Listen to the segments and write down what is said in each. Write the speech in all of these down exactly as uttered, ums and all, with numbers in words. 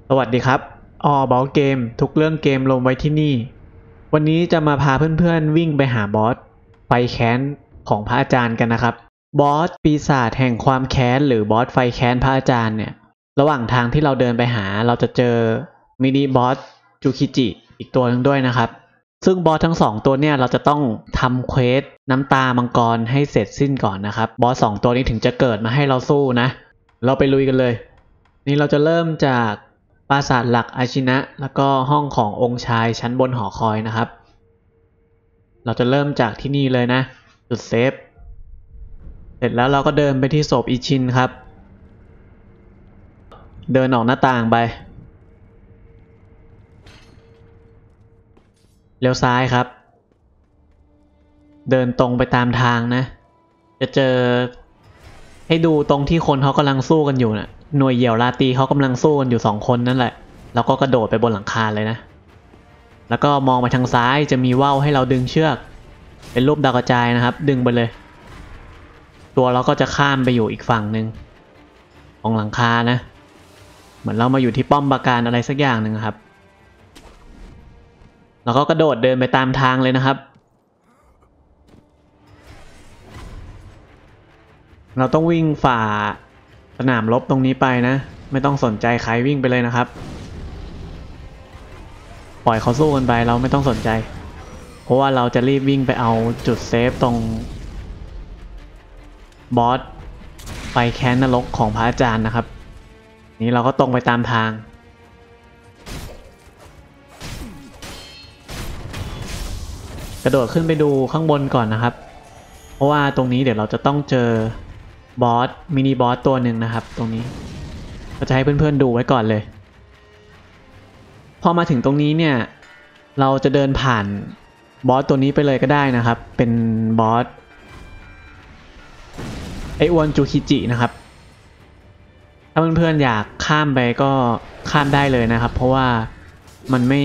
สวัสดีครับออบอลเกมทุกเรื่องเกมลงไว้ที่นี่วันนี้จะมาพาเพื่อนๆวิ่งไปหาบอสไฟแค้นของพระอาจารย์กันนะครับบอสปีศาจแห่งความแค้นหรือบอสไฟแค้นพระอาจารย์เนี่ยระหว่างทางที่เราเดินไปหาเราจะเจอมินิบอสจูคิจิอีกตัวหนึ่งด้วยนะครับซึ่งบอสทั้งสองตัวเนี่ยเราจะต้องทำเควสน้ำตามังกรให้เสร็จสิ้นก่อนนะครับบอสสองตัวนี้ถึงจะเกิดมาให้เราสู้นะเราไปลุยกันเลยนี่เราจะเริ่มจากปราสาทหลักอาชินะแล้วก็ห้องขององค์ชายชั้นบนหอคอยนะครับเราจะเริ่มจากที่นี่เลยนะจุดเซฟเสร็จแล้วเราก็เดินไปที่ศพอิชินครับเดินออกหน้าต่างไปเลี้ยวซ้ายครับเดินตรงไปตามทางนะจะเจอให้ดูตรงที่คนเขากำลังสู้กันอยู่นะ่ะหน่วยเหยี่ยวราตรีเขากำลังสู้กันอยู่สองคนนั่นแหละแล้วก็กระโดดไปบนหลังคาเลยนะแล้วก็มองไปทางซ้ายจะมีว่าวให้เราดึงเชือกเป็นรูปดาวกระจายนะครับดึงไปเลยตัวเราก็จะข้ามไปอยู่อีกฝั่งหนึ่งของหลังคานะเหมือนเรามาอยู่ที่ป้อมปราการอะไรสักอย่างหนึ่งครับแล้วก็กระโดดเดินไปตามทางเลยนะครับเราต้องวิ่งฝ่าสนามรบตรงนี้ไปนะไม่ต้องสนใจใครวิ่งไปเลยนะครับปล่อยเขาสู้กันไปเราไม่ต้องสนใจเพราะว่าเราจะรีบวิ่งไปเอาจุดเซฟตรงบอสไฟแค้นนรกของพระอาจารย์นะครับนี้เราก็ตรงไปตามทางกระโดดขึ้นไปดูข้างบนก่อนนะครับเพราะว่าตรงนี้เดี๋ยวเราจะต้องเจอบอสมินิบอสตัวหนึ่งนะครับตรงนี้ก็จะให้เพื่อนๆดูไว้ก่อนเลยพอมาถึงตรงนี้เนี่ยเราจะเดินผ่านบอสตัวนี้ไปเลยก็ได้นะครับเป็นบอสไออ้วนจูคิจินะครับถ้าเพื่อนๆอยากข้ามไปก็ข้ามได้เลยนะครับเพราะว่ามันไม่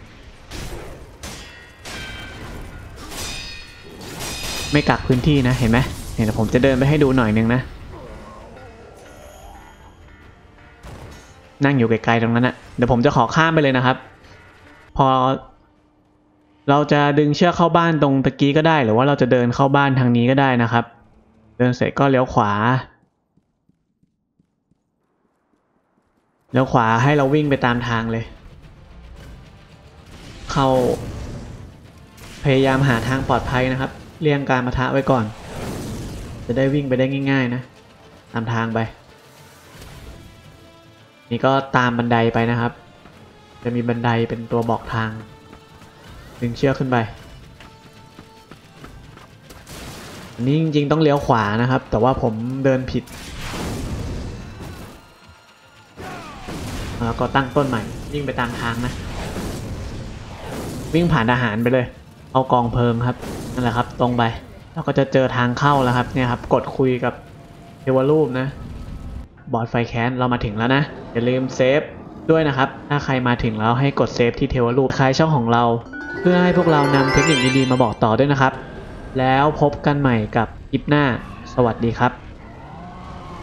ไม่กักพื้นที่นะเห็นไหมเดี๋ยวผมจะเดินไปให้ดูหน่อยนึงนะนั่งอยู่ไกลๆตรงนั้นนะเดี๋ยวผมจะขอข้ามไปเลยนะครับพอเราจะดึงเชือกเข้าบ้านตรงตะกี้ก็ได้หรือว่าเราจะเดินเข้าบ้านทางนี้ก็ได้นะครับเดินเสร็จก็เลี้ยวขวาเลี้ยวขวาให้เราวิ่งไปตามทางเลยเข้าพยายามหาทางปลอดภัยนะครับเลี่ยงการปะทะไว้ก่อนจะได้วิ่งไปได้ง่ายๆนะตามทางไปนี่ก็ตามบันไดไปนะครับจะมีบันไดเป็นตัวบอกทางดึงเชือกขึ้นไปอันนี้จริงๆต้องเลี้ยวขวานะครับแต่ว่าผมเดินผิดแล้วก็ตั้งต้นใหม่วิ่งไปตามทางนะวิ่งผ่านทหารไปเลยเอากองเพลิงครับนั่นแหละครับตรงไปแล้วก็จะเจอทางเข้าแล้วครับเนี่ยครับกดคุยกับเทวรูปนะบอสไฟแค้นเรามาถึงแล้วนะอย่าลืมเซฟด้วยนะครับถ้าใครมาถึงแล้วให้กดเซฟที่เทวรูปคล้ายช่องของเราเพื่อให้พวกเรานำเทคนิคดีๆมาบอกต่อด้วยนะครับแล้วพบกันใหม่กับคลิปหน้าสวัสดีครับ